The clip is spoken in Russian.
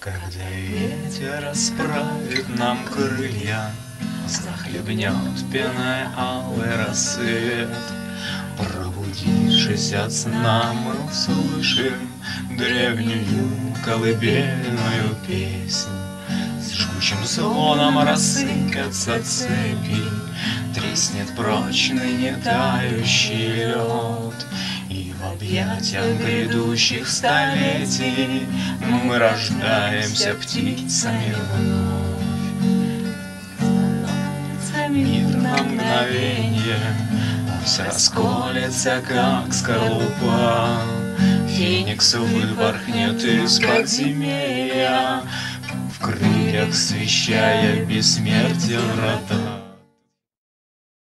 Когда ветер расправит нам крылья, захлебнет пеной алый рассвет. Пробудившись от сна, мы услышим древнюю колыбельную песнь. С жгучим звоном рассыпятся цепи, треснет прочный нетающий лед. И в объятиях грядущих столетий мы рождаемся птицами вновь. Становится мир на мгновенье, пусть расколется, как скорлупа. Феникс выпорхнет из подземелья, в крыльях свещая бессмертие врата.